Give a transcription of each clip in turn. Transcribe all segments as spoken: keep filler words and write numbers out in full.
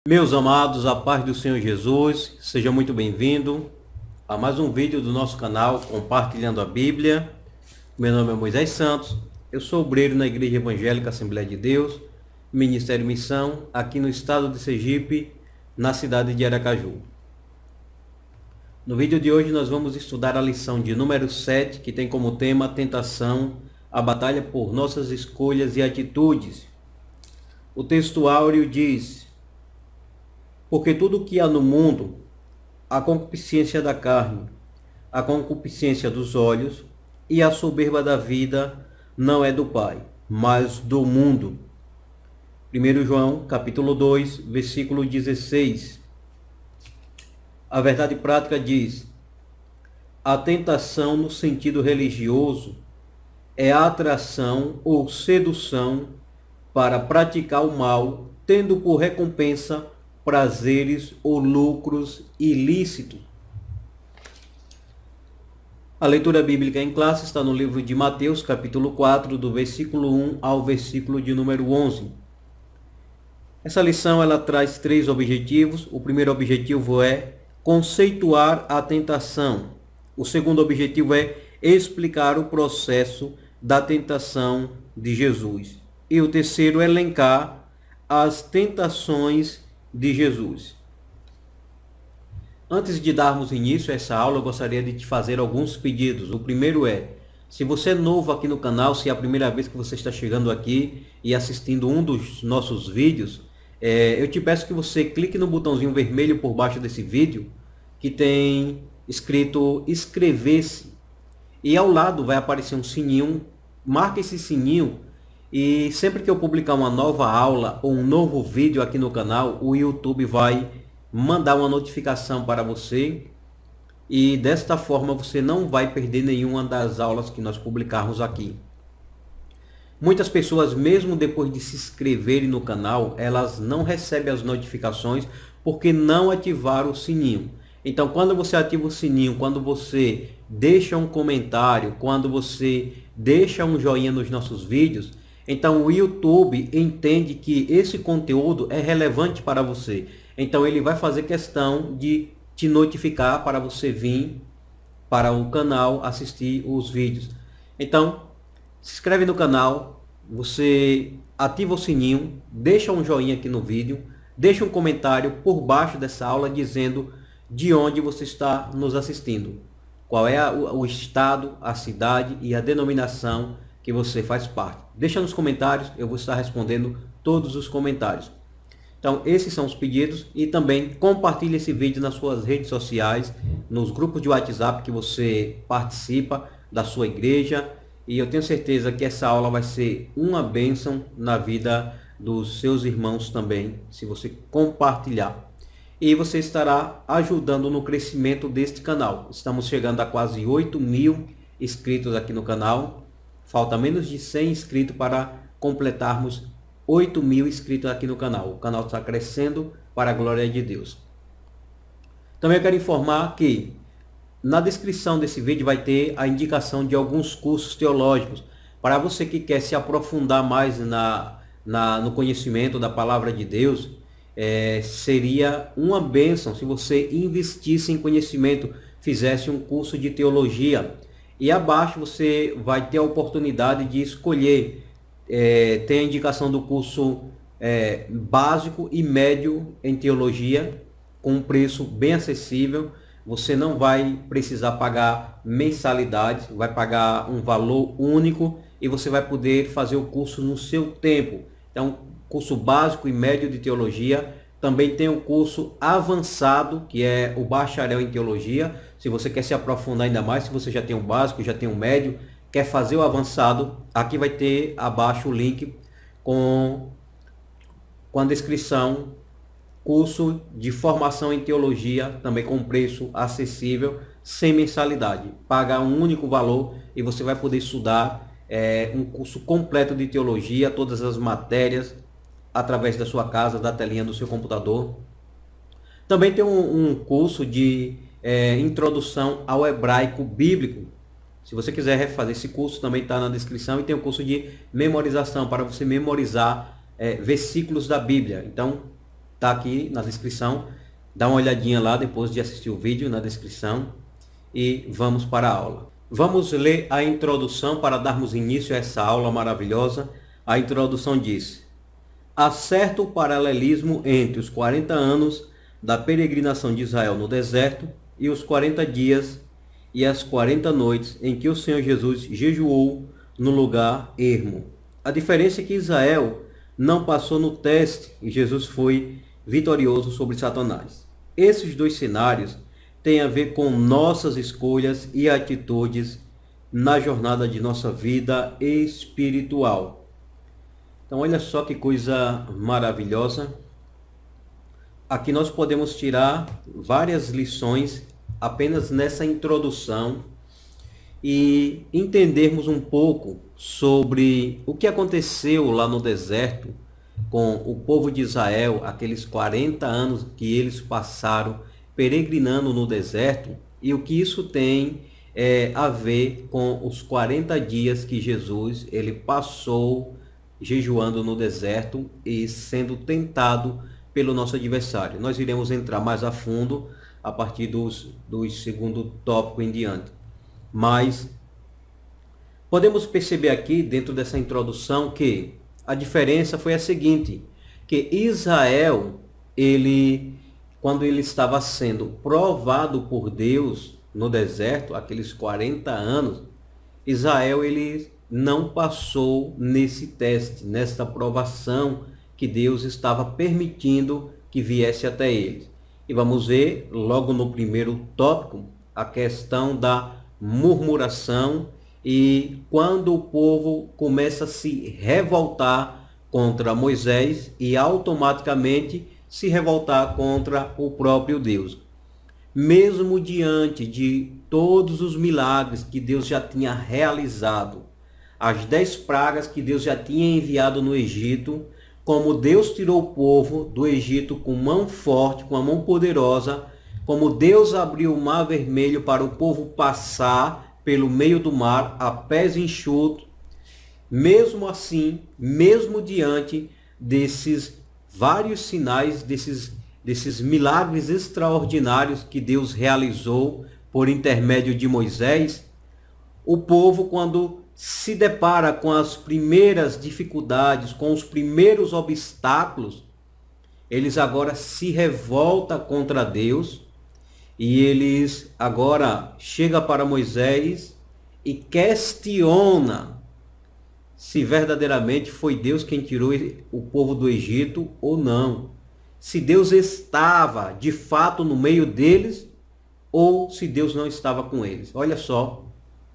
Meus amados, a paz do Senhor Jesus, seja muito bem-vindo a mais um vídeo do nosso canal Compartilhando a Bíblia. Meu nome é Moisés Santos, eu sou obreiro na Igreja Evangélica Assembleia de Deus, Ministério Missão, aqui no estado de Sergipe, na cidade de Aracaju. No vídeo de hoje nós vamos estudar a lição de número sete, que tem como tema Tentação, a batalha por nossas escolhas e atitudes. O texto áureo diz: porque tudo o que há no mundo, a concupiscência da carne, a concupiscência dos olhos e a soberba da vida, não é do Pai, mas do mundo. primeiro João, capítulo dois, versículo dezesseis. A verdade prática diz: a tentação no sentido religioso é a atração ou sedução para praticar o mal, tendo por recompensa prazeres ou lucros ilícitos. A leitura bíblica em classe está no livro de Mateus, capítulo quatro, do versículo um ao versículo de número onze. Essa lição ela traz três objetivos. O primeiro objetivo é conceituar a tentação. O segundo objetivo é explicar o processo da tentação de Jesus. E o terceiro é elencar as tentações de Jesus. Antes de darmos início a essa aula, eu gostaria de te fazer alguns pedidos. O primeiro é, se você é novo aqui no canal, se é a primeira vez que você está chegando aqui e assistindo um dos nossos vídeos, é, eu te peço que você clique no botãozinho vermelho por baixo desse vídeo, que tem escrito inscrever-se, e ao lado vai aparecer um sininho. Marque esse sininho, e sempre que eu publicar uma nova aula ou um novo vídeo aqui no canal, o YouTube vai mandar uma notificação para você, e desta forma você não vai perder nenhuma das aulas que nós publicarmos aqui. Muitas pessoas, mesmo depois de se inscreverem no canal, elas não recebem as notificações porque não ativaram o sininho. Então, quando você ativa o sininho, quando você deixa um comentário, quando você deixa um joinha nos nossos vídeos, então o YouTube entende que esse conteúdo é relevante para você. Então ele vai fazer questão de te notificar para você vir para o canal assistir os vídeos. Então, se inscreve no canal, você ativa o sininho, deixa um joinha aqui no vídeo, deixa um comentário por baixo dessa aula dizendo de onde você está nos assistindo. Qual é a, o, o estado, a cidade e a denominação que você faz parte. Deixa nos comentários, eu vou estar respondendo todos os comentários. Então, esses são os pedidos, e também compartilhe esse vídeo nas suas redes sociais, nos grupos de WhatsApp que você participa da sua igreja, e eu tenho certeza que essa aula vai ser uma bênção na vida dos seus irmãos também, se você compartilhar. E você estará ajudando no crescimento deste canal. Estamos chegando a quase oito mil inscritos aqui no canal. Falta menos de cem inscritos para completarmos oito mil inscritos aqui no canal. O canal está crescendo para a glória de Deus. Também eu quero informar que na descrição desse vídeo vai ter a indicação de alguns cursos teológicos. Para você que quer se aprofundar mais na, na, no conhecimento da palavra de Deus, é, seria uma bênção se você investisse em conhecimento, fizesse um curso de teologia. E abaixo você vai ter a oportunidade de escolher. É, tem a indicação do curso é, básico e médio em teologia, com um preço bem acessível. Você não vai precisar pagar mensalidades, vai pagar um valor único e você vai poder fazer o curso no seu tempo. Então, curso básico e médio de teologia. Também tem o curso avançado, que é o bacharel em teologia. Se você quer se aprofundar ainda mais, se você já tem o básico, já tem o médio, quer fazer o avançado, aqui vai ter abaixo o link com, com a descrição, curso de formação em teologia, também com preço acessível, sem mensalidade. Paga um único valor e você vai poder estudar é, um curso completo de teologia, todas as matérias, através da sua casa, da telinha do seu computador. Também tem um, um curso de é, introdução ao hebraico bíblico. Se você quiser refazer esse curso, também está na descrição. E tem um curso de memorização, para você memorizar é, versículos da Bíblia. Então, tá aqui na descrição. Dá uma olhadinha lá depois de assistir o vídeo na descrição e vamos para a aula. Vamos ler a introdução para darmos início a essa aula maravilhosa. A introdução diz: há certo paralelismo entre os quarenta anos da peregrinação de Israel no deserto e os quarenta dias e as quarenta noites em que o Senhor Jesus jejuou no lugar ermo. A diferença é que Israel não passou no teste e Jesus foi vitorioso sobre Satanás. Esses dois cenários têm a ver com nossas escolhas e atitudes na jornada de nossa vida espiritual. Então olha só que coisa maravilhosa. Aqui nós podemos tirar várias lições apenas nessa introdução e entendermos um pouco sobre o que aconteceu lá no deserto com o povo de Israel, aqueles quarenta anos que eles passaram peregrinando no deserto, e o que isso tem é, a ver com os quarenta dias que Jesus ele passou jejuando no deserto e sendo tentado pelo nosso adversário. Nós iremos entrar mais a fundo a partir dos, dos segundo tópico em diante. Mas podemos perceber aqui dentro dessa introdução que a diferença foi a seguinte, que Israel, ele, quando ele estava sendo provado por Deus no deserto, aqueles quarenta anos, Israel ele não passou nesse teste, nessa provação que Deus estava permitindo que viesse até eles. E vamos ver logo no primeiro tópico a questão da murmuração e quando o povo começa a se revoltar contra Moisés e automaticamente se revoltar contra o próprio Deus. Mesmo diante de todos os milagres que Deus já tinha realizado, as dez pragas que Deus já tinha enviado no Egito, como Deus tirou o povo do Egito com mão forte, com a mão poderosa, como Deus abriu o mar vermelho para o povo passar pelo meio do mar a pés enxutos, mesmo assim, mesmo diante desses vários sinais, desses, desses milagres extraordinários que Deus realizou por intermédio de Moisés, o povo, quando se depara com as primeiras dificuldades, com os primeiros obstáculos, eles agora se revoltam contra Deus e eles agora chegam para Moisés e questiona se verdadeiramente foi Deus quem tirou o povo do Egito ou não. Se Deus estava de fato no meio deles ou se Deus não estava com eles. Olha só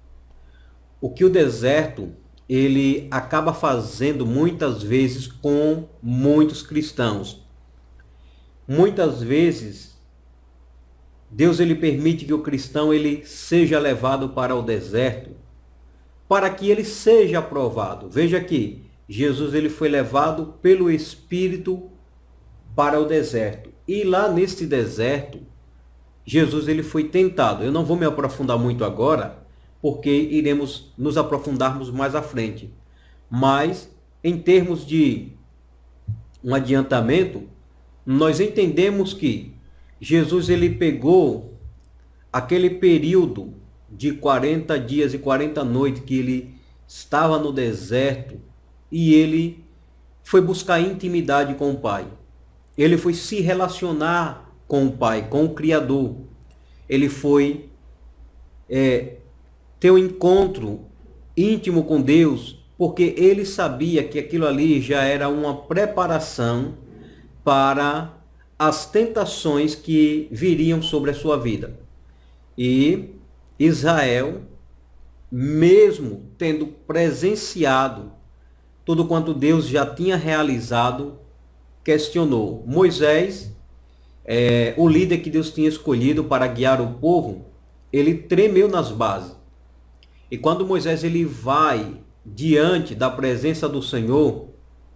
o que o deserto ele acaba fazendo muitas vezes com muitos cristãos. Muitas vezes Deus ele permite que o cristão ele seja levado para o deserto para que ele seja aprovado. Veja que Jesus ele foi levado pelo Espírito para o deserto. E lá neste deserto, Jesus ele foi tentado. Eu não vou me aprofundar muito agora, porque iremos nos aprofundarmos mais à frente. Mas, em termos de um adiantamento, nós entendemos que Jesus ele pegou aquele período de quarenta dias e quarenta noites que ele estava no deserto e ele foi buscar intimidade com o Pai. Ele foi se relacionar com o Pai, com o Criador. Ele foi é, ter um encontro íntimo com Deus, porque ele sabia que aquilo ali já era uma preparação para as tentações que viriam sobre a sua vida. E Israel, mesmo tendo presenciado tudo quanto Deus já tinha realizado, questionou. Moisés, é, o líder que Deus tinha escolhido para guiar o povo, ele tremeu nas bases. E quando Moisés ele vai diante da presença do Senhor,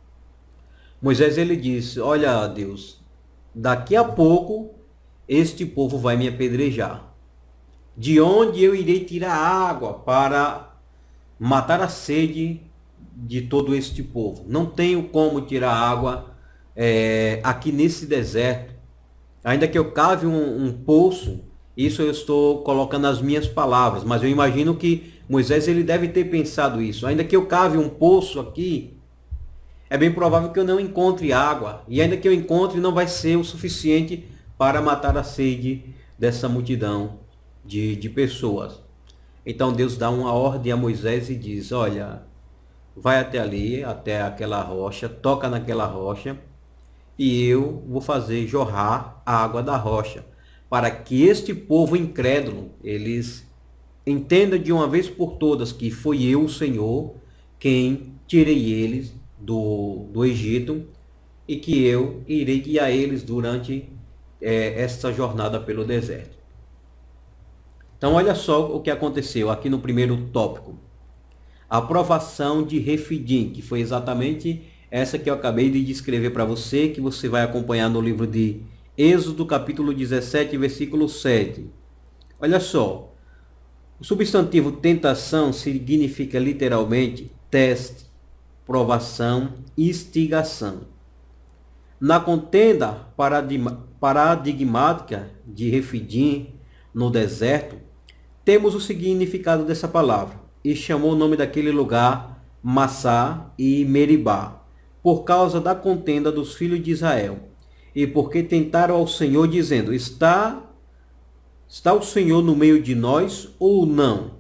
Moisés ele disse: olha, Deus, daqui a pouco este povo vai me apedrejar. De onde eu irei tirar água para matar a sede de todo este povo? Não tenho como tirar água é, aqui nesse deserto, ainda que eu cave um, um poço, isso eu estou colocando as minhas palavras, mas eu imagino que Moisés ele deve ter pensado isso. Ainda que eu cave um poço aqui, é bem provável que eu não encontre água, e ainda que eu encontre, não vai ser o suficiente para matar a sede dessa multidão de, de pessoas. Então Deus dá uma ordem a Moisés e diz: olha, vai até ali, até aquela rocha, toca naquela rocha, e eu vou fazer jorrar a água da rocha, para que este povo incrédulo, eles entendam de uma vez por todas que foi eu, o Senhor, quem tirei eles do, do Egito, e que eu irei guiar eles durante é, esta jornada pelo deserto. Então olha só o que aconteceu aqui no primeiro tópico. A aprovação de Refidim, que foi exatamente essa que eu acabei de descrever para você, que você vai acompanhar no livro de Êxodo, capítulo dezessete, versículo sete. Olha só, o substantivo tentação significa literalmente teste, provação, instigação. Na contenda paradigmática de Refidim, no deserto, temos o significado dessa palavra, e chamou o nome daquele lugar Massá e Meribá, por causa da contenda dos filhos de Israel, e porque tentaram ao Senhor, dizendo: está, está o Senhor no meio de nós ou não?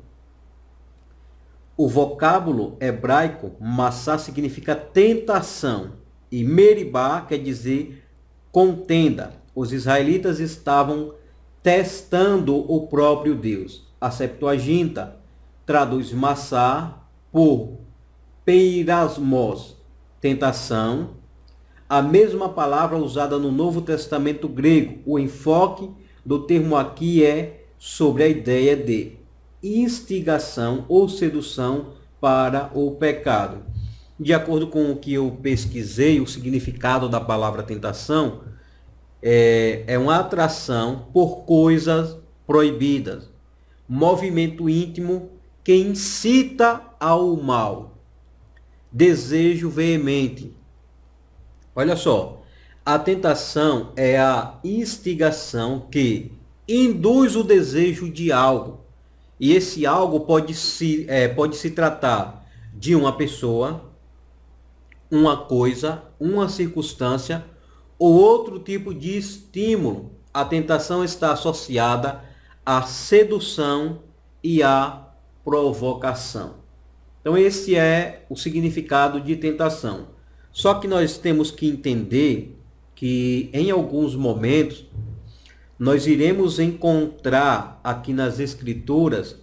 O vocábulo hebraico Massá significa tentação, e Meribá quer dizer contenda. Os israelitas estavam testando o próprio Deus. A Septuaginta traduz Massá por peirasmos, tentação, a mesma palavra usada no Novo Testamento grego. O enfoque do termo aqui é sobre a ideia de instigação ou sedução para o pecado. De acordo com o que eu pesquisei, o significado da palavra tentação é, é uma atração por coisas proibidas, movimento íntimo que incita ao mal, desejo veemente. Olha só, a tentação é a instigação que induz o desejo de algo. E esse algo pode se, é, pode se tratar de uma pessoa, uma coisa, uma circunstância ou outro tipo de estímulo. A tentação está associada à sedução e à provocação. Então esse é o significado de tentação. Só que nós temos que entender que em alguns momentos nós iremos encontrar aqui nas escrituras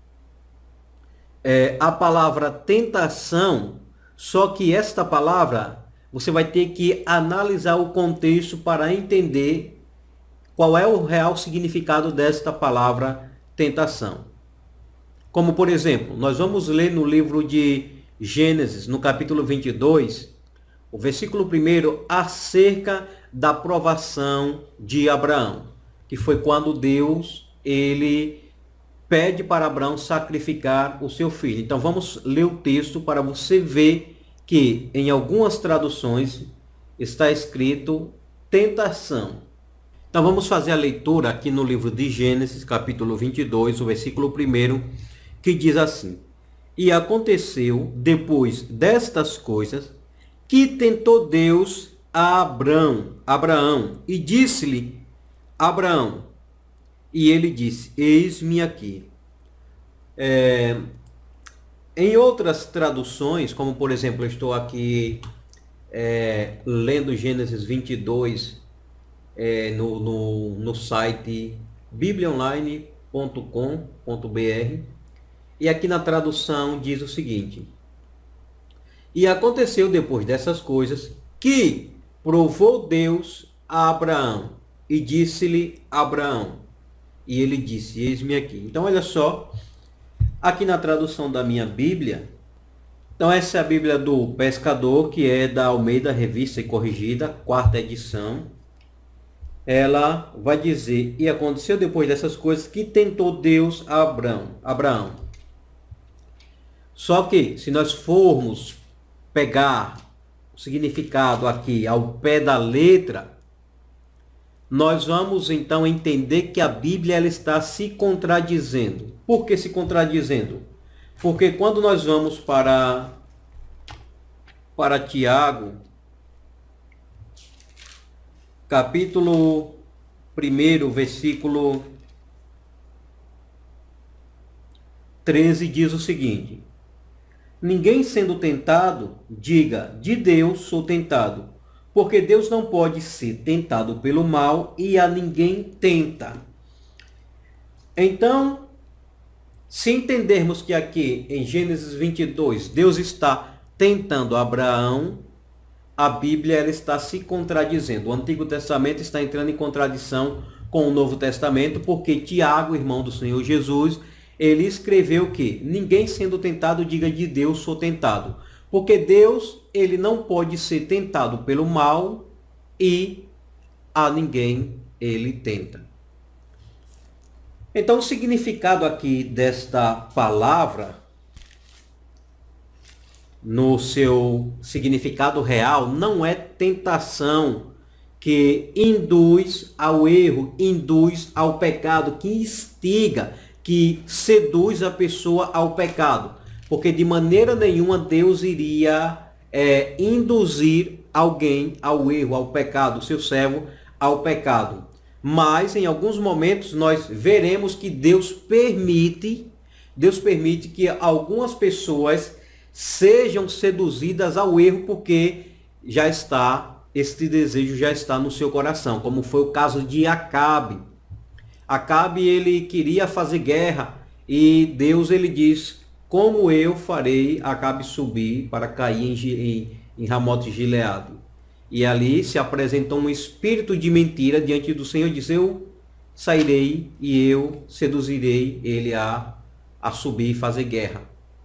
é, a palavra tentação, só que esta palavra você vai ter que analisar o contexto para entender qual é o real significado desta palavra tentação. Como por exemplo, nós vamos ler no livro de Gênesis, no capítulo vinte e dois, o versículo primeiro, acerca da provação de Abraão, que foi quando Deus ele pede para Abraão sacrificar o seu filho. Então vamos ler o texto para você ver que em algumas traduções está escrito tentação. Então vamos fazer a leitura aqui no livro de Gênesis, capítulo vinte e dois, o versículo primeiro, que diz assim: e aconteceu depois destas coisas que tentou Deus a Abraão, Abraão e disse-lhe: Abraão, e ele disse: eis-me aqui. É, em outras traduções, como por exemplo, eu estou aqui é, lendo Gênesis vinte e dois é, no, no, no site bíblia online ponto com ponto br, e aqui na tradução diz o seguinte: e aconteceu depois dessas coisas que provou Deus a Abraão e disse-lhe Abraão, e ele disse: eis-me aqui. Então olha só, aqui na tradução da minha Bíblia, então essa é a Bíblia do Pescador, que é da Almeida Revista e Corrigida, quarta edição. Ela vai dizer: e aconteceu depois dessas coisas que tentou Deus a Abraão. Abraão. Só que se nós formos pegar o significado aqui ao pé da letra, nós vamos então entender que a Bíblia ela está se contradizendo. Por que se contradizendo? Porque quando nós vamos para, para Tiago, capítulo um, versículo treze, diz o seguinte: ninguém sendo tentado, diga, de Deus sou tentado, porque Deus não pode ser tentado pelo mal e a ninguém tenta. Então, se entendermos que aqui em Gênesis vinte e dois, Deus está tentando Abraão, a Bíblia ela está se contradizendo. O Antigo Testamento está entrando em contradição com o Novo Testamento, porque Tiago, irmão do Senhor Jesus, ele escreveu que ninguém sendo tentado diga de Deus sou tentado. Porque Deus, ele não pode ser tentado pelo mal e a ninguém ele tenta. Então, o significado aqui desta palavra, no seu significado real, não é tentação que induz ao erro, induz ao pecado, que instiga, que seduz a pessoa ao pecado. Porque de maneira nenhuma Deus iria é, induzir alguém ao erro, ao pecado, seu servo ao pecado. Mas em alguns momentos nós veremos que Deus permite, Deus permite que algumas pessoas sejam seduzidas ao erro, porque já está, este desejo já está no seu coração, como foi o caso de Acabe. Acabe, ele queria fazer guerra e Deus ele diz: como eu farei Acabe subir para cair em, em, em Ramote Gileade? E ali se apresentou um espírito de mentira diante do Senhor, diz: eu sairei e eu seduzirei ele a, a subir e fazer guerra.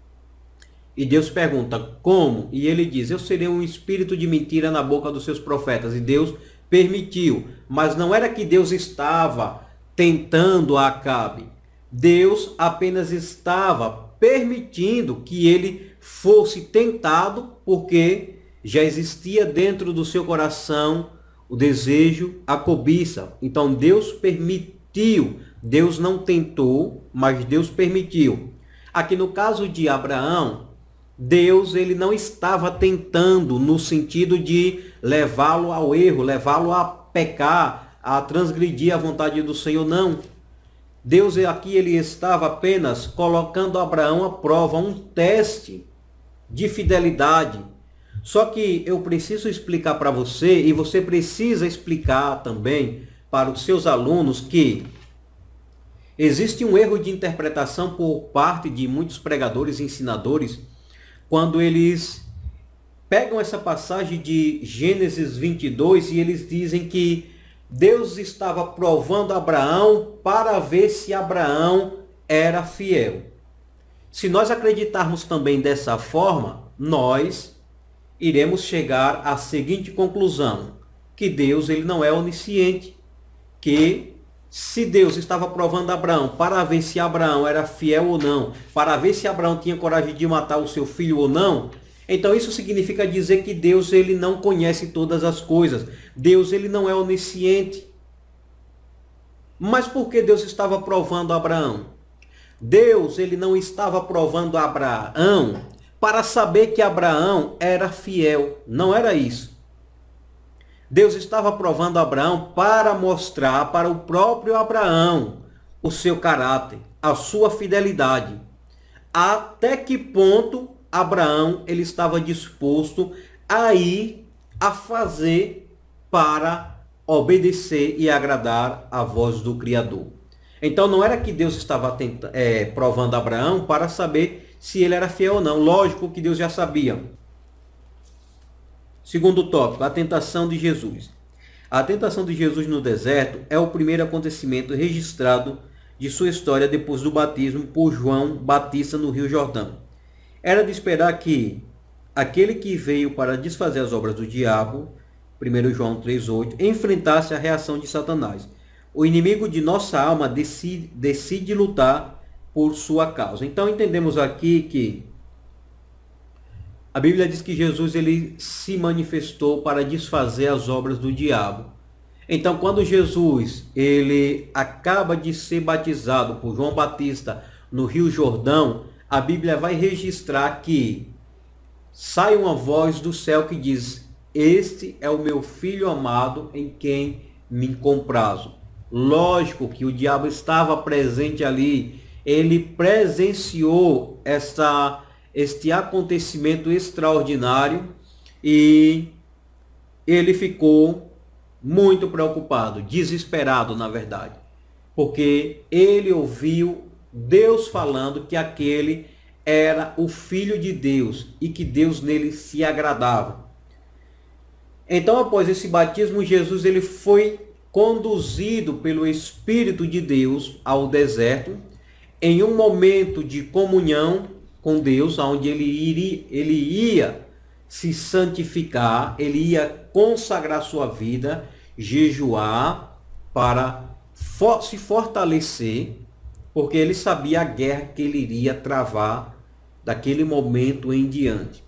E Deus pergunta: como? E ele diz: eu serei um espírito de mentira na boca dos seus profetas. E Deus permitiu. Mas não era que Deus estava tentando a Acabe. Deus apenas estava permitindo que ele fosse tentado, porque já existia dentro do seu coração o desejo, a cobiça. Então Deus permitiu, Deus não tentou, mas Deus permitiu. Aqui no caso de Abraão, Deus ele não estava tentando no sentido de levá-lo ao erro, levá-lo a pecar, a transgredir a vontade do Senhor, não. Deus aqui ele estava apenas colocando Abraão à prova, um teste de fidelidade. Só que eu preciso explicar para você, e você precisa explicar também para os seus alunos, que existe um erro de interpretação por parte de muitos pregadores e ensinadores, quando eles pegam essa passagem de Gênesis vinte e dois e eles dizem que Deus estava provando Abraão para ver se Abraão era fiel. Se nós acreditarmos também dessa forma, nós iremos chegar à seguinte conclusão: que Deus ele não é onisciente, que se Deus estava provando Abraão para ver se Abraão era fiel ou não, para ver se Abraão tinha coragem de matar o seu filho ou não, então isso significa dizer que Deus ele não conhece todas as coisas. Deus ele não é onisciente. Mas por que Deus estava provando Abraão? Deus ele não estava provando Abraão para saber que Abraão era fiel. Não era isso. Deus estava provando Abraão para mostrar para o próprio Abraão o seu caráter, a sua fidelidade. Até que ponto Abraão ele estava disposto a ir a fazer para obedecer e agradar a voz do Criador. Então não era que Deus estava tenta, é, provando Abraão para saber se ele era fiel ou não. Lógico que Deus já sabia. Segundo tópico, a tentação de Jesus. A tentação de Jesus no deserto é o primeiro acontecimento registrado de sua história depois do batismo por João Batista no Rio Jordão. Era de esperar que aquele que veio para desfazer as obras do diabo, primeiro João três, oito, enfrentasse a reação de Satanás. O inimigo de nossa alma decide, decide lutar por sua causa. Então entendemos aqui que A Bíblia diz que Jesus ele se manifestou para desfazer as obras do diabo. Então, quando Jesus ele acaba de ser batizado por João Batista no Rio Jordão, a Bíblia vai registrar que sai uma voz do céu que diz: este é o meu filho amado em quem me comprazo. Lógico que o diabo estava presente ali, ele presenciou essa, este acontecimento extraordinário e ele ficou muito preocupado, desesperado na verdade, porque ele ouviu Deus falando que aquele era o Filho de Deus e que Deus nele se agradava. Então, após esse batismo, Jesus ele foi conduzido pelo Espírito de Deus ao deserto, em um momento de comunhão com Deus, onde ele iria, ele ia se santificar, ele ia consagrar sua vida, jejuar para for, se fortalecer, porque ele sabia a guerra que ele iria travar daquele momento em diante.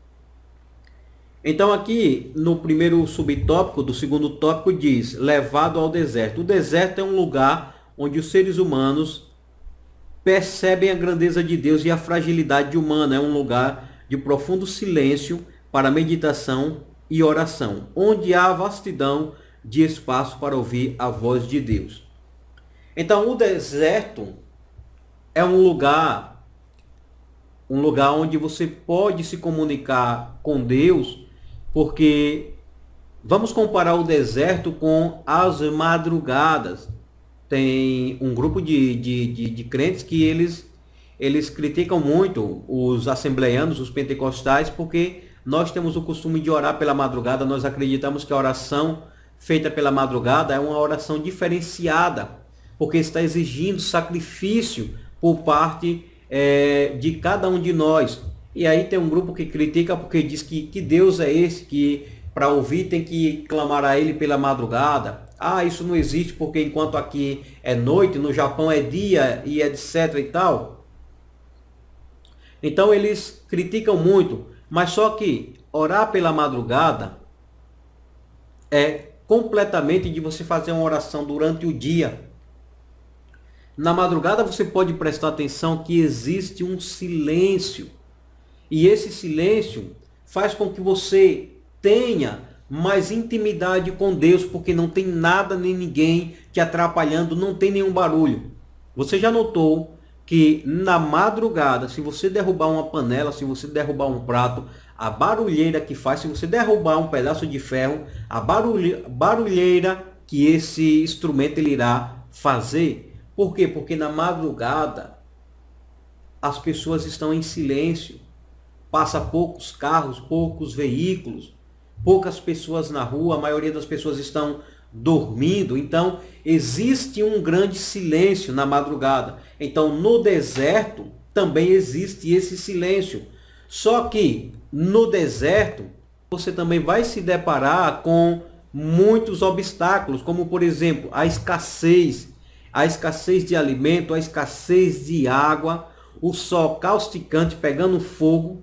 Então aqui no primeiro subtópico do segundo tópico diz, levado ao deserto. O deserto é um lugar onde os seres humanos percebem a grandeza de Deus e a fragilidade humana. É um lugar de profundo silêncio para meditação e oração, onde há vastidão de espaço para ouvir a voz de Deus. Então o deserto é um lugar, um lugar onde você pode se comunicar com Deus, porque vamos comparar o deserto com as madrugadas. Tem um grupo de, de, de, de crentes que eles, eles criticam muito os assembleianos, os pentecostais, porque nós temos o costume de orar pela madrugada. Nós acreditamos que a oração feita pela madrugada é uma oração diferenciada, porque está exigindo sacrifício por parte é, de cada um de nós. E aí tem um grupo que critica porque diz que, que Deus é esse, que para ouvir tem que clamar a ele pela madrugada. Ah, isso não existe porque enquanto aqui é noite, no Japão é dia e etc e tal. Então eles criticam muito, mas só que orar pela madrugada é completamente de você fazer uma oração durante o dia. Na madrugada você pode prestar atenção que existe um silêncio. E esse silêncio faz com que você tenha mais intimidade com Deus, porque não tem nada nem ninguém te atrapalhando, não tem nenhum barulho. Você já notou que na madrugada, se você derrubar uma panela, se você derrubar um prato, a barulheira que faz, se você derrubar um pedaço de ferro, a barulheira que esse instrumento ele irá fazer? Por quê? Porque na madrugada as pessoas estão em silêncio. Passa poucos carros, poucos veículos, poucas pessoas na rua, a maioria das pessoas estão dormindo. Então, existe um grande silêncio na madrugada. Então, no deserto também existe esse silêncio. Só que no deserto, você também vai se deparar com muitos obstáculos, como por exemplo, a escassez, a escassez de alimento, a escassez de água, o sol causticante pegando fogo.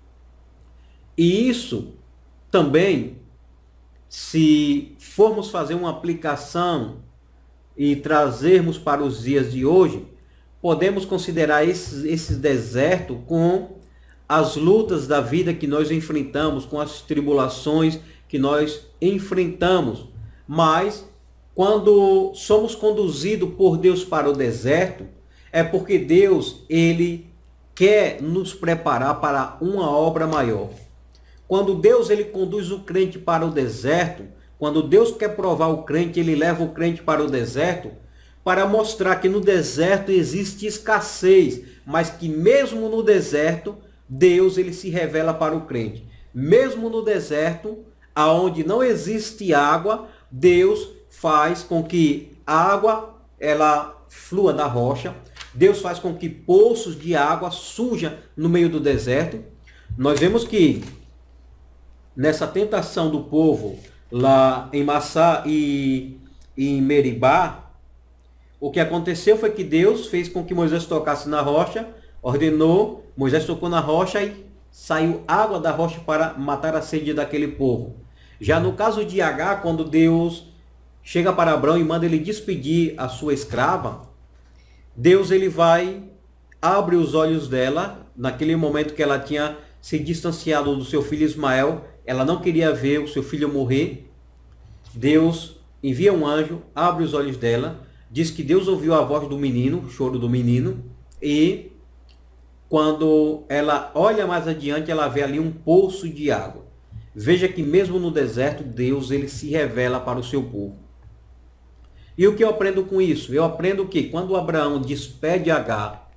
E isso também, se formos fazer uma aplicação e trazermos para os dias de hoje, podemos considerar esse, esse deserto com as lutas da vida que nós enfrentamos, com as tribulações que nós enfrentamos. Mas, quando somos conduzidos por Deus para o deserto, é porque Deus, ele quer nos preparar para uma obra maior. Quando Deus ele conduz o crente para o deserto, quando Deus quer provar o crente, ele leva o crente para o deserto, para mostrar que no deserto existe escassez, mas que mesmo no deserto, Deus ele se revela para o crente. Mesmo no deserto, aonde não existe água, Deus faz com que a água ela flua da rocha. Deus faz com que poços de água surjam no meio do deserto. Nós vemos que nessa tentação do povo lá em Massá e em Meribá, o que aconteceu foi que Deus fez com que Moisés tocasse na rocha, ordenou, Moisés tocou na rocha e saiu água da rocha para matar a sede daquele povo. Já no caso de Agar, quando Deus chega para Abraão e manda ele despedir a sua escrava, Deus ele vai, abre os olhos dela, naquele momento que ela tinha se distanciado do seu filho Ismael, ela não queria ver o seu filho morrer. Deus envia um anjo, abre os olhos dela, diz que Deus ouviu a voz do menino, o choro do menino, e quando ela olha mais adiante, ela vê ali um poço de água. Veja que mesmo no deserto, Deus ele se revela para o seu povo. E o que eu aprendo com isso? Eu aprendo que quando Abraão despede Agar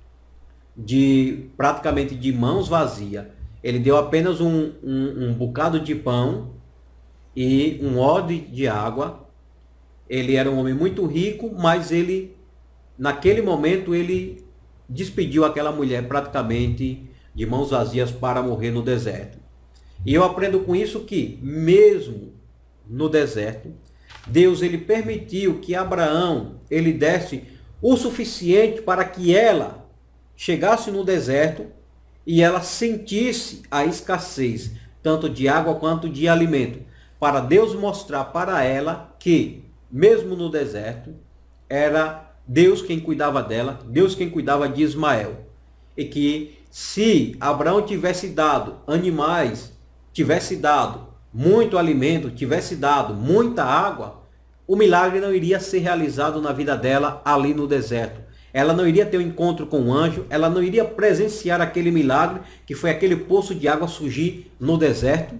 de praticamente de mãos vazias, ele deu apenas um, um, um bocado de pão e um odre de água. Ele era um homem muito rico, mas ele, naquele momento, ele despediu aquela mulher praticamente de mãos vazias para morrer no deserto. E eu aprendo com isso que, mesmo no deserto, Deus ele permitiu que Abraão ele desse o suficiente para que ela chegasse no deserto e ela sentisse a escassez, tanto de água quanto de alimento, para Deus mostrar para ela que, mesmo no deserto, era Deus quem cuidava dela, Deus quem cuidava de Ismael. E que se Abraão tivesse dado animais, tivesse dado muito alimento, tivesse dado muita água, o milagre não iria ser realizado na vida dela ali no deserto. Ela não iria ter um encontro com o anjo, ela não iria presenciar aquele milagre, que foi aquele poço de água surgir no deserto,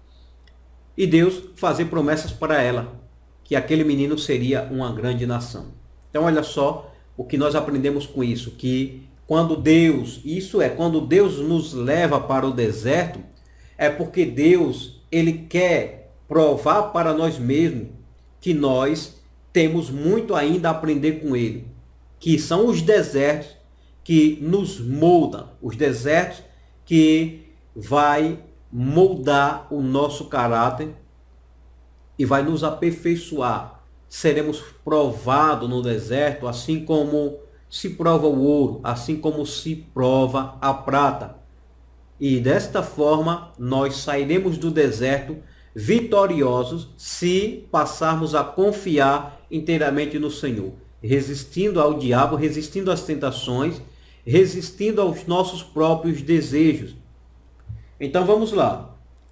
e Deus fazer promessas para ela, que aquele menino seria uma grande nação. Então olha só o que nós aprendemos com isso, que quando Deus, isso é, quando Deus nos leva para o deserto, é porque Deus, ele quer provar para nós mesmos que nós temos muito ainda a aprender com ele. Que são os desertos que nos moldam, os desertos que vai moldar o nosso caráter e vai nos aperfeiçoar. Seremos provados no deserto, assim como se prova o ouro, assim como se prova a prata. E desta forma, nós sairemos do deserto vitoriosos se passarmos a confiar inteiramente no Senhor, resistindo ao diabo, resistindo às tentações, resistindo aos nossos próprios desejos. Então vamos lá.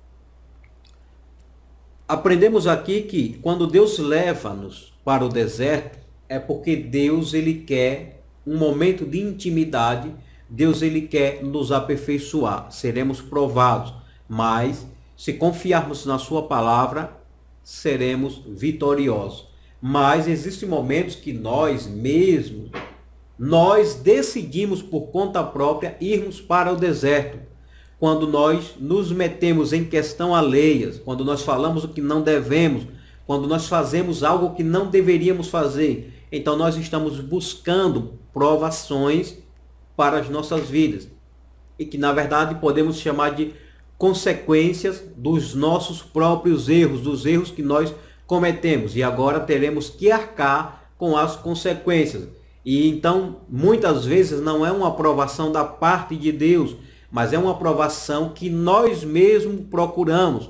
Aprendemos aqui que quando Deus leva-nos para o deserto, é porque Deus ele quer um momento de intimidade, Deus ele quer nos aperfeiçoar, seremos provados, mas se confiarmos na sua palavra, seremos vitoriosos. Mas existem momentos que nós mesmos, nós decidimos por conta própria irmos para o deserto. Quando nós nos metemos em questão alheias, quando nós falamos o que não devemos, quando nós fazemos algo que não deveríamos fazer, então nós estamos buscando provações para as nossas vidas. E que na verdade podemos chamar de consequências dos nossos próprios erros, dos erros que nós cometemos. E agora teremos que arcar com as consequências. E então, muitas vezes não é uma aprovação da parte de Deus, mas é uma aprovação que nós mesmos procuramos.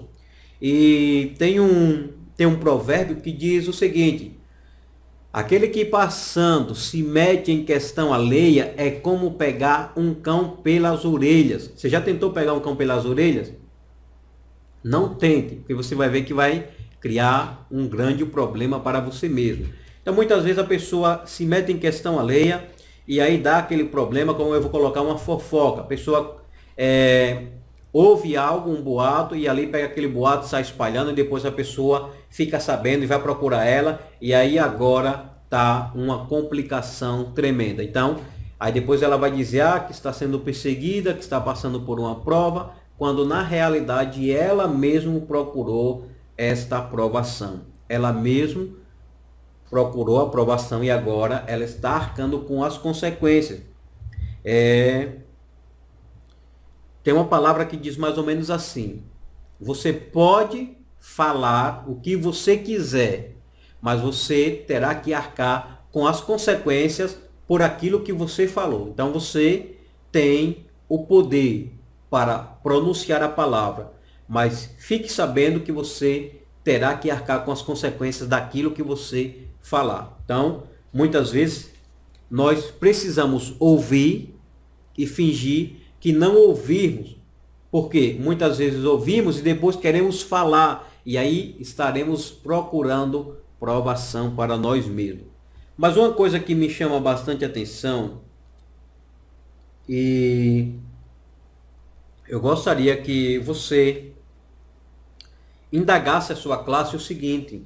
E tem um, tem um provérbio que diz o seguinte: aquele que passando se mete em questão alheia é como pegar um cão pelas orelhas. Você já tentou pegar um cão pelas orelhas? Não tente, porque você vai ver que vai criar um grande problema para você mesmo. Então muitas vezes a pessoa se mete em questão alheia e aí dá aquele problema, como eu vou colocar uma fofoca. A pessoa é, ouve algo, um boato, e ali pega aquele boato, sai espalhando, e depois a pessoa fica sabendo e vai procurar ela, e aí agora tá uma complicação tremenda. Então, aí depois ela vai dizer ah, que está sendo perseguida, que está passando por uma prova, quando na realidade ela mesma procurou esta aprovação. Ela mesma procurou a aprovação e agora ela está arcando com as consequências. É... Tem uma palavra que diz mais ou menos assim: você pode falar o que você quiser, mas você terá que arcar com as consequências por aquilo que você falou. Então você tem o poder para pronunciar a palavra, mas fique sabendo que você terá que arcar com as consequências daquilo que você falar. Então, muitas vezes, nós precisamos ouvir e fingir que não ouvirmos, porque muitas vezes ouvimos e depois queremos falar, e aí estaremos procurando provação para nós mesmos. Mas uma coisa que me chama bastante atenção, e eu gostaria que você indagasse a sua classe o seguinte: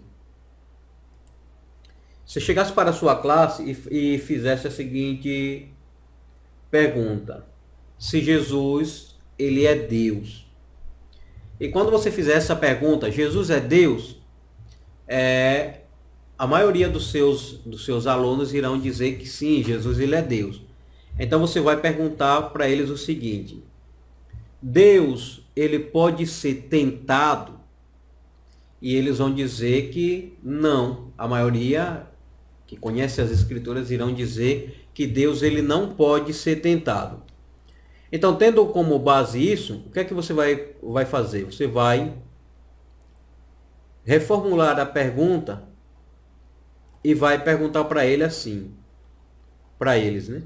se chegasse para a sua classe e, e fizesse a seguinte pergunta: se Jesus, ele é Deus. E quando você fizer essa pergunta, Jesus é Deus, é, a maioria dos seus, dos seus alunos irão dizer que sim, Jesus, ele é Deus. Então você vai perguntar para eles o seguinte: Deus, ele pode ser tentado? E eles vão dizer que não. A maioria que conhece as escrituras irão dizer que Deus, ele não pode ser tentado. Então, tendo como base isso, o que é que você vai, vai fazer? Você vai reformular a pergunta e vai perguntar para ele assim, para eles, né?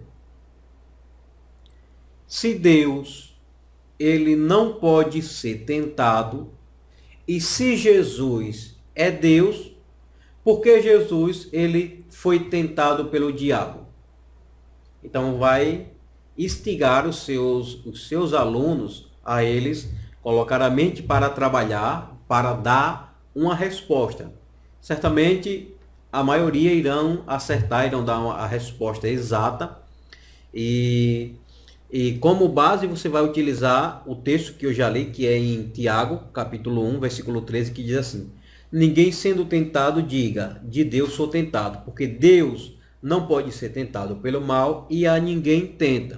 Se Deus, ele não pode ser tentado, e se Jesus é Deus, por que Jesus, ele foi tentado pelo diabo? Então vai instigar os seus, os seus alunos a eles colocar a mente para trabalhar, para dar uma resposta. Certamente a maioria irão acertar, irão dar uma, a resposta exata. E, e como base você vai utilizar o texto que eu já li, que é em Tiago, capítulo um, versículo treze, que diz assim: ninguém sendo tentado diga, de Deus sou tentado, porque Deus não pode ser tentado pelo mal e a ninguém tenta.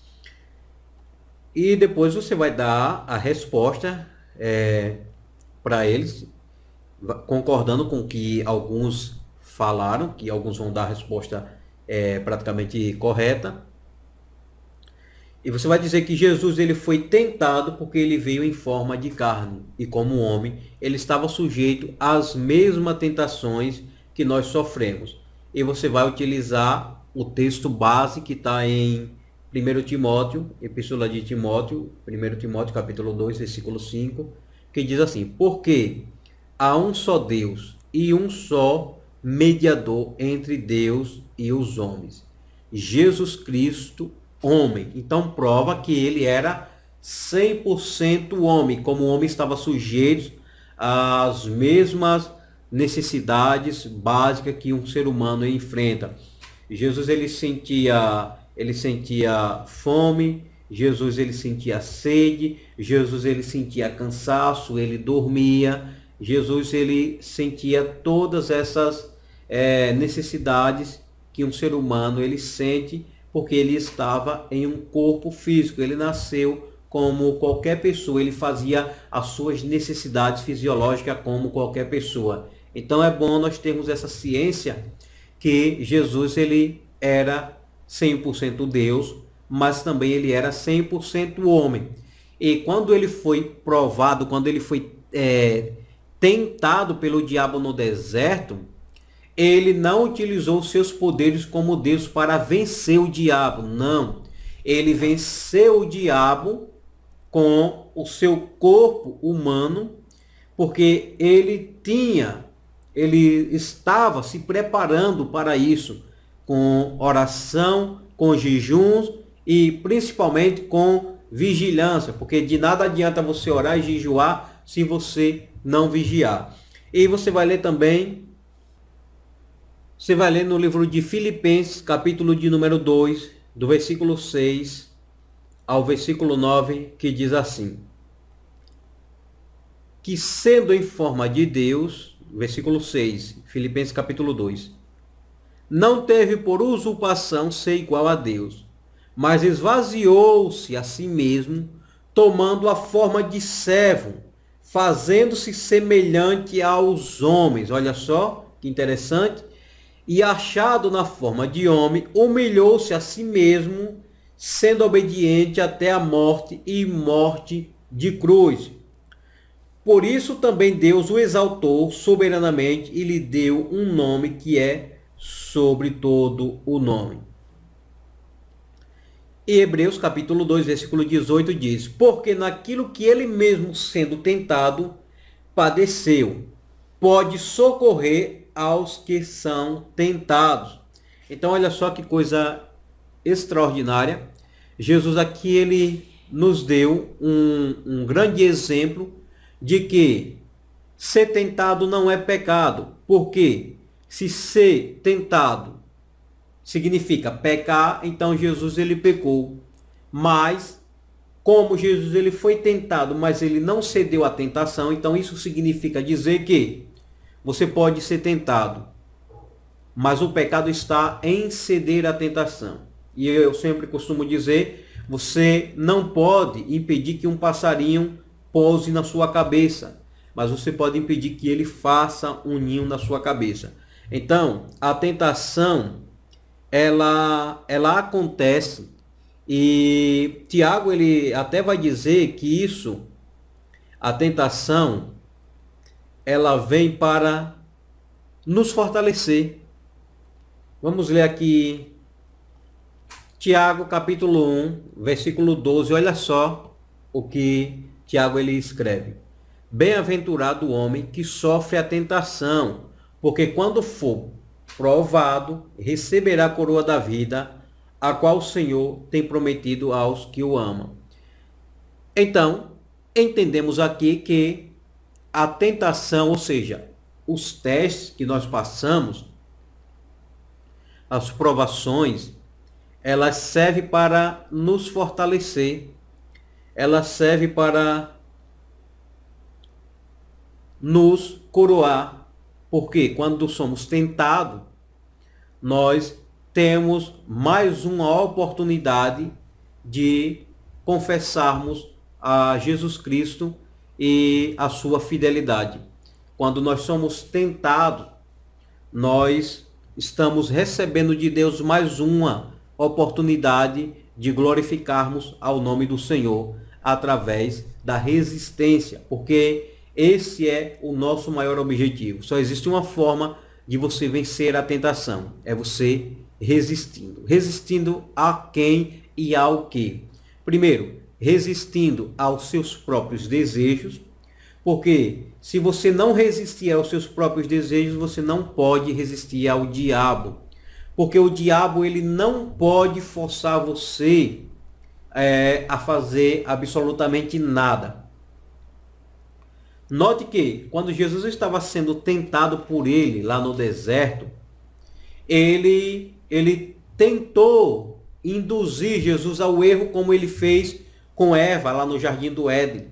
E depois você vai dar a resposta é, para eles, concordando com o que alguns falaram, que alguns vão dar a resposta é, praticamente correta. E você vai dizer que Jesus, ele foi tentado porque ele veio em forma de carne. E como homem, ele estava sujeito às mesmas tentações que nós sofremos. E você vai utilizar o texto base que está em primeiro Timóteo, Epístola de Timóteo, primeiro Timóteo capítulo dois, versículo cinco, que diz assim: porque há um só Deus e um só mediador entre Deus e os homens, Jesus Cristo, homem. Então prova que ele era cem por cento homem, como o homem estava sujeito às mesmas necessidades básicas que um ser humano enfrenta. Jesus, ele sentia, ele sentia fome, Jesus, ele sentia sede, Jesus, ele sentia cansaço, ele dormia, Jesus, ele sentia todas essas é, necessidades que um ser humano ele sente, porque ele estava em um corpo físico, ele nasceu como qualquer pessoa, ele fazia as suas necessidades fisiológicas como qualquer pessoa. Então é bom nós termos essa ciência que Jesus, ele era cem por cento Deus, mas também ele era cem por cento homem. E quando ele foi provado, quando ele foi é, tentado pelo diabo no deserto, ele não utilizou seus poderes como Deus para vencer o diabo, não. Ele venceu o diabo com o seu corpo humano, porque ele tinha, ele estava se preparando para isso, com oração, com jejuns e principalmente com vigilância, porque de nada adianta você orar e jejuar se você não vigiar. E você vai ler também, você vai ler no livro de Filipenses, capítulo de número dois, do versículo seis ao versículo nove, que diz assim: que sendo em forma de Deus, versículo seis, Filipenses capítulo dois, não teve por usurpação ser igual a Deus, mas esvaziou-se a si mesmo, tomando a forma de servo, fazendo-se semelhante aos homens. Olha só que interessante. E achado na forma de homem, humilhou-se a si mesmo, sendo obediente até a morte e morte de cruz. Por isso também Deus o exaltou soberanamente e lhe deu um nome que é sobre todo o nome. E Hebreus capítulo dois, versículo dezoito diz: porque naquilo que ele mesmo sendo tentado, padeceu, pode socorrer aos que são tentados. Então olha só que coisa extraordinária. Jesus aqui ele nos deu um, um grande exemplo de que ser tentado não é pecado. Porque se ser tentado significa pecar, então Jesus ele pecou. Mas como Jesus ele foi tentado, mas ele não cedeu à tentação, então isso significa dizer que você pode ser tentado, mas o pecado está em ceder à tentação. E eu sempre costumo dizer, você não pode impedir que um passarinho pouse na sua cabeça, mas você pode impedir que ele faça um ninho na sua cabeça. Então, a tentação, ela, ela acontece, e Tiago ele até vai dizer que isso, a tentação, ela vem para nos fortalecer. Vamos ler aqui Tiago capítulo um, versículo doze. Olha só o que Tiago ele escreve: bem-aventurado o homem que sofre a tentação, porque quando for provado, receberá a coroa da vida, a qual o Senhor tem prometido aos que o amam. Então, entendemos aqui que a tentação, ou seja, os testes que nós passamos, as provações, elas servem para nos fortalecer, elas servem para nos coroar, porque quando somos tentados, nós temos mais uma oportunidade de confessarmos a Jesus Cristo e a sua fidelidade. Quando nós somos tentados, nós estamos recebendo de Deus mais uma oportunidade de glorificarmos ao nome do Senhor através da resistência, porque esse é o nosso maior objetivo. Só existe uma forma de você vencer a tentação, é você resistindo. Resistindo a quem e ao que? Primeiro, resistindo aos seus próprios desejos, porque se você não resistir aos seus próprios desejos, você não pode resistir ao diabo. Porque o diabo ele não pode forçar você é, a fazer absolutamente nada. Note que quando Jesus estava sendo tentado por ele lá no deserto, ele, ele tentou induzir Jesus ao erro, como ele fez com Eva lá no Jardim do Éden,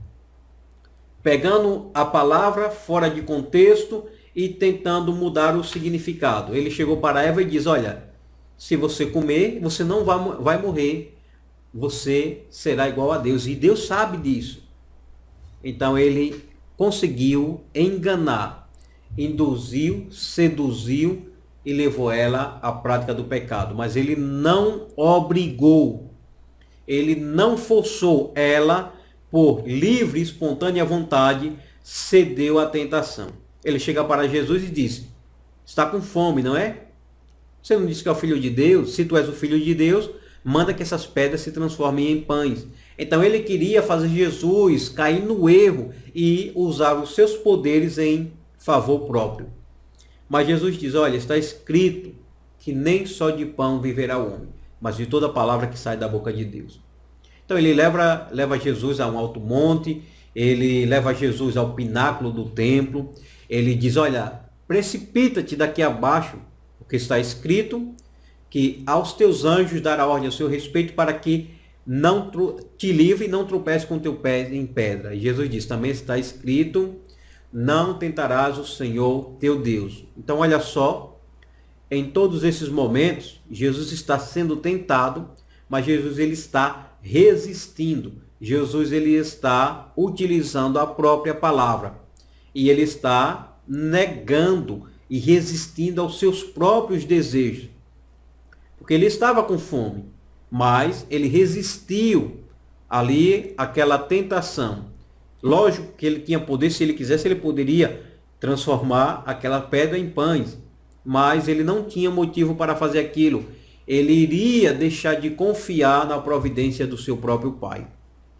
pegando a palavra fora de contexto e tentando mudar o significado. Ele chegou para Eva e diz: olha, se você comer, você não vai, vai morrer, você será igual a Deus. E Deus sabe disso. Então ele conseguiu enganar, induziu, seduziu e levou ela à prática do pecado. Mas ele não obrigou, ele não forçou ela, por livre e espontânea vontade, cedeu à tentação. Ele chega para Jesus e diz: está com fome, não é? Você não disse que é o filho de Deus? Se tu és o filho de Deus, manda que essas pedras se transformem em pães. Então ele queria fazer Jesus cair no erro e usar os seus poderes em favor próprio. Mas Jesus diz: olha, está escrito que nem só de pão viverá o homem, mas de toda palavra que sai da boca de Deus. Então ele leva, leva Jesus a um alto monte, ele leva Jesus ao pináculo do templo, ele diz: olha, precipita-te daqui abaixo, porque está escrito que aos teus anjos dará ordem a seu respeito para que não te livre e não tropece com teu pé em pedra. E Jesus diz: também está escrito, não tentarás o Senhor teu Deus. Então olha só, em todos esses momentos, Jesus está sendo tentado, mas Jesus ele está resistindo. Jesus ele está utilizando a própria palavra. E ele está negando e resistindo aos seus próprios desejos. Porque ele estava com fome. mas ele resistiu ali àquela tentação. Lógico que ele tinha poder, se ele quisesse, ele poderia transformar aquela pedra em pães, mas ele não tinha motivo para fazer aquilo. Ele iria deixar de confiar na providência do seu próprio pai.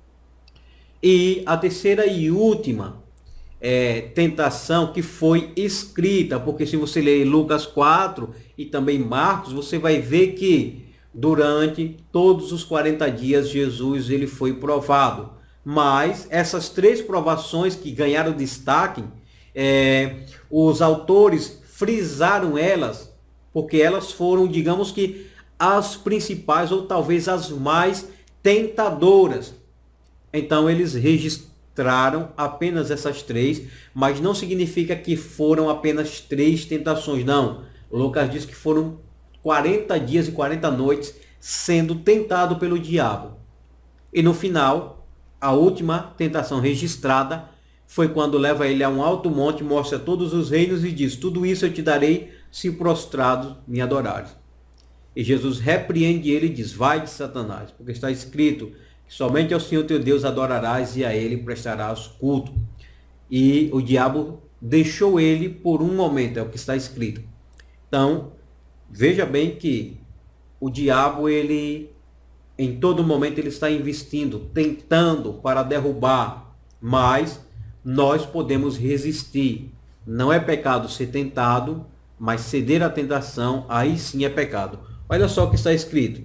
E a terceira e última é, tentação que foi escrita, porque se você ler Lucas quatro e também Marcos, você vai ver que durante todos os quarenta dias Jesus ele foi provado. Mas essas três provações que ganharam destaque, é, os autores frisaram elas, porque elas foram, digamos que, as principais ou talvez as mais tentadoras. Então eles registraram apenas essas três, mas não significa que foram apenas três tentações, não. Lucas diz que foram quarenta dias e quarenta noites sendo tentado pelo diabo. E no final, a última tentação registrada foi quando leva ele a um alto monte, mostra todos os reinos e diz: tudo isso eu te darei se prostrado me adorares. E Jesus repreende ele e diz: vai de Satanás, porque está escrito que somente ao Senhor teu Deus adorarás e a ele prestarás culto. E o diabo deixou ele por um momento, é o que está escrito. Então, veja bem que o diabo, ele em todo momento ele está investindo, tentando para derrubar, mas nós podemos resistir. Não é pecado ser tentado, mas ceder à tentação, aí sim é pecado. Olha só o que está escrito.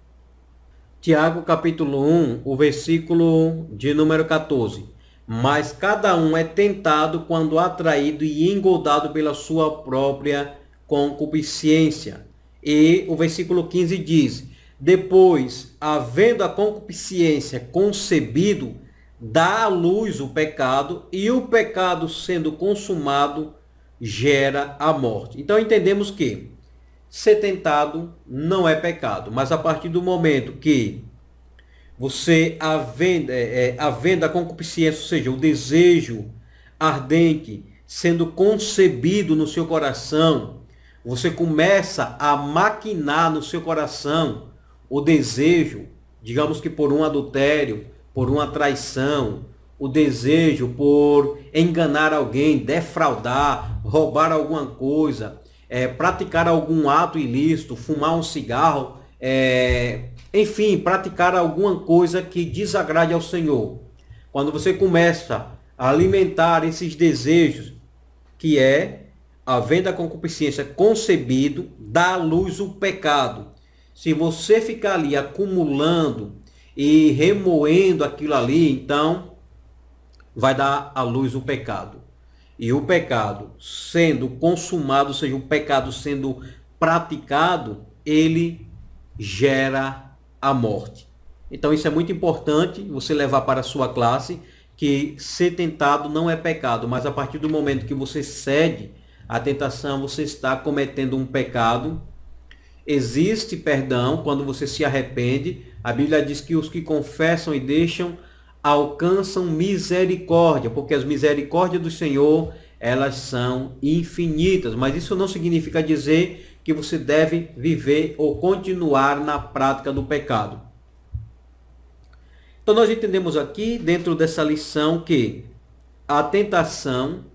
Tiago capítulo um, o versículo de número quatorze. Mas cada um é tentado quando atraído e engodado pela sua própria concupiscência. E o versículo quinze diz: depois, havendo a concupiscência concebido, dá à luz o pecado, e o pecado sendo consumado gera a morte. Então entendemos que ser tentado não é pecado, mas a partir do momento que você, havendo, é, havendo a concupiscência, ou seja, o desejo ardente sendo concebido no seu coração, você começa a maquinar no seu coração o desejo, digamos que por um adultério, por uma traição, o desejo por enganar alguém, defraudar, roubar alguma coisa, é, praticar algum ato ilícito, fumar um cigarro, é, enfim, praticar alguma coisa que desagrade ao Senhor. Quando você começa a alimentar esses desejos, que é, havendo a concupiscência concebido, dá à luz o pecado. Se você ficar ali acumulando e remoendo aquilo ali, então vai dar à luz o pecado. E o pecado sendo consumado, ou seja, o pecado sendo praticado, ele gera a morte. Então isso é muito importante você levar para a sua classe, que ser tentado não é pecado, mas a partir do momento que você cede à tentação, você está cometendo um pecado. Existe perdão quando você se arrepende. A Bíblia diz que os que confessam e deixam alcançam misericórdia, porque as misericórdias do Senhor, elas são infinitas. Mas isso não significa dizer que você deve viver ou continuar na prática do pecado. Então nós entendemos aqui, dentro dessa lição, que a tentação,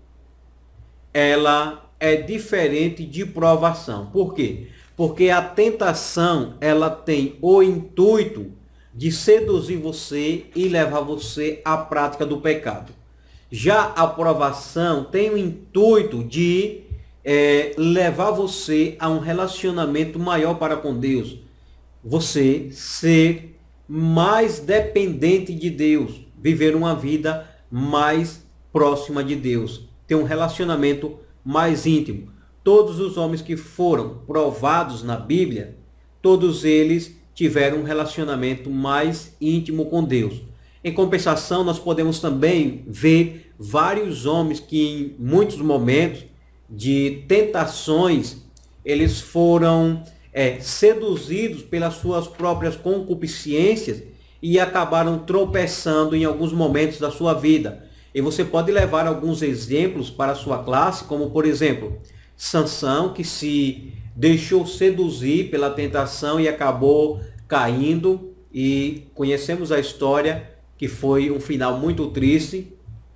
ela é diferente de provação. Por quê? Porque a tentação, ela tem o intuito de seduzir você e levar você à prática do pecado. Já a provação tem o intuito de é, levar você a um relacionamento maior para com Deus. Você ser mais dependente de Deus, viver uma vida mais próxima de Deus, ter um relacionamento mais íntimo. Todos os homens que foram provados na Bíblia, todos eles tiveram um relacionamento mais íntimo com Deus. Em compensação, nós podemos também ver vários homens que em muitos momentos de tentações, eles foram é, seduzidos pelas suas próprias concupiscências e acabaram tropeçando em alguns momentos da sua vida. E você pode levar alguns exemplos para a sua classe, como por exemplo, Sansão, que se deixou seduzir pela tentação e acabou caindo, e conhecemos a história, que foi um final muito triste.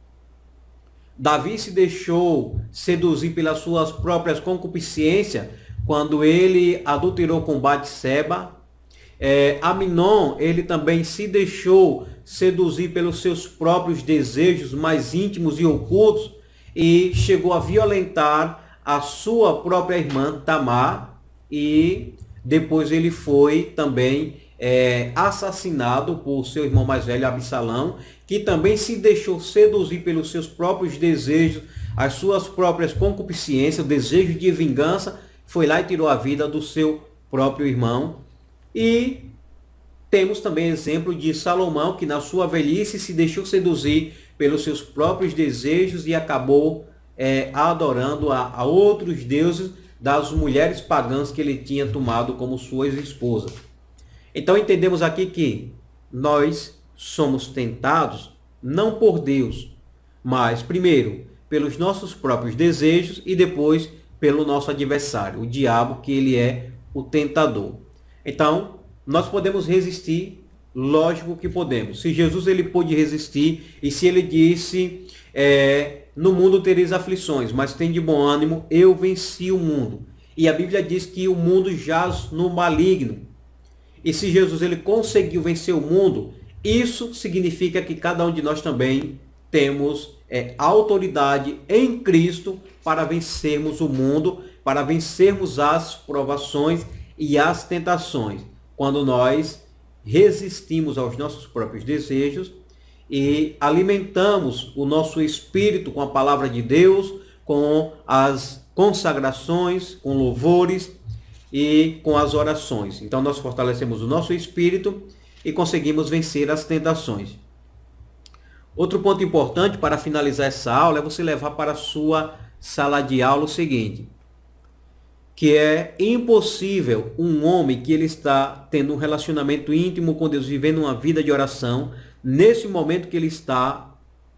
Davi se deixou seduzir pelas suas próprias concupiscências quando ele adulterou com Batseba. É, Aminon, ele também se deixou seduzir pelos seus próprios desejos mais íntimos e ocultos e chegou a violentar a sua própria irmã Tamar, e depois ele foi também é, assassinado por seu irmão mais velho Absalão, que também se deixou seduzir pelos seus próprios desejos, as suas próprias concupiscências, o desejo de vingança, foi lá e tirou a vida do seu próprio irmão. E temos também exemplo de Salomão, que na sua velhice se deixou seduzir pelos seus próprios desejos e acabou é, adorando a, a outros deuses das mulheres pagãs que ele tinha tomado como suas esposas. Então entendemos aqui que nós somos tentados não por Deus, mas primeiro pelos nossos próprios desejos e depois pelo nosso adversário, o diabo, que ele é o tentador. Então, nós podemos resistir, lógico que podemos. Se Jesus ele pôde resistir, e se ele disse, é, no mundo tereis aflições, mas tem de bom ânimo, eu venci o mundo. E a Bíblia diz que o mundo jaz no maligno. E se Jesus ele conseguiu vencer o mundo, isso significa que cada um de nós também temos é, autoridade em Cristo para vencermos o mundo, para vencermos as provações e as tentações, quando nós resistimos aos nossos próprios desejos e alimentamos o nosso espírito com a palavra de Deus, com as consagrações, com louvores e com as orações. Então nós fortalecemos o nosso espírito e conseguimos vencer as tentações. Outro ponto importante para finalizar essa aula é você levar para a sua sala de aula o seguinte: que é impossível um homem que ele está tendo um relacionamento íntimo com Deus, vivendo uma vida de oração, nesse momento que ele está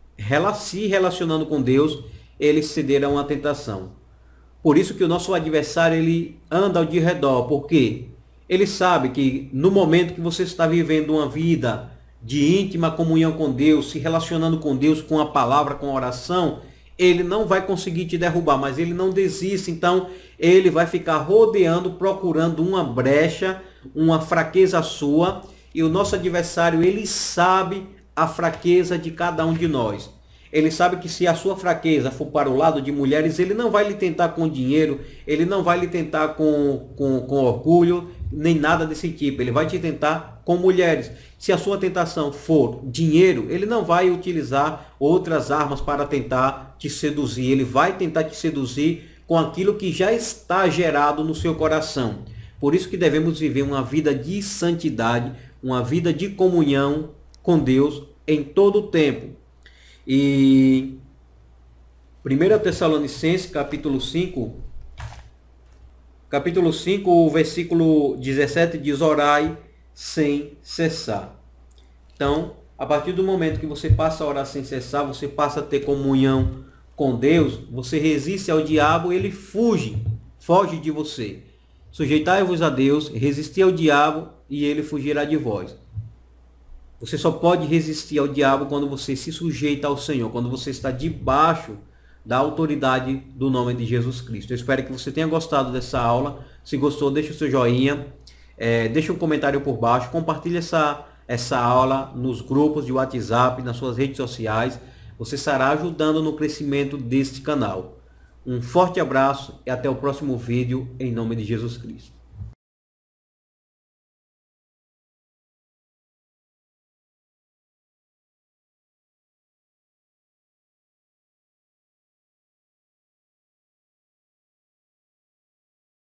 se relacionando com Deus, ele ceder a uma tentação. Por isso que o nosso adversário ele anda ao de redor, porque ele sabe que no momento que você está vivendo uma vida de íntima comunhão com Deus, se relacionando com Deus, com a palavra, com a oração, ele não vai conseguir te derrubar, mas ele não desiste. Então ele vai ficar rodeando, procurando uma brecha, uma fraqueza sua. E o nosso adversário, ele sabe a fraqueza de cada um de nós. Ele sabe que se a sua fraqueza for para o lado de mulheres, ele não vai lhe tentar com dinheiro, ele não vai lhe tentar com, com, com orgulho, nem nada desse tipo. Ele vai te tentar com mulheres. Se a sua tentação for dinheiro, ele não vai utilizar outras armas para tentar te seduzir. Ele vai tentar te seduzir com aquilo que já está gerado no seu coração. Por isso que devemos viver uma vida de santidade, uma vida de comunhão com Deus em todo o tempo. E primeira Tessalonicenses, capítulo cinco, capítulo cinco, o versículo dezessete diz: orai sem cessar. Então, a partir do momento que você passa a orar sem cessar, você passa a ter comunhão com Deus, você resiste ao diabo, ele fuge, foge de você. Sujeitai-vos a Deus, resistir ao diabo e ele fugirá de vós. Você só pode resistir ao diabo quando você se sujeita ao Senhor, quando você está debaixo da autoridade do nome de Jesus Cristo. Eu espero que você tenha gostado dessa aula. Se gostou, deixa o seu joinha, é, deixa um comentário por baixo, compartilhe essa, essa aula nos grupos de WhatsApp, nas suas redes sociais. Você estará ajudando no crescimento deste canal. Um forte abraço e até o próximo vídeo, em nome de Jesus Cristo.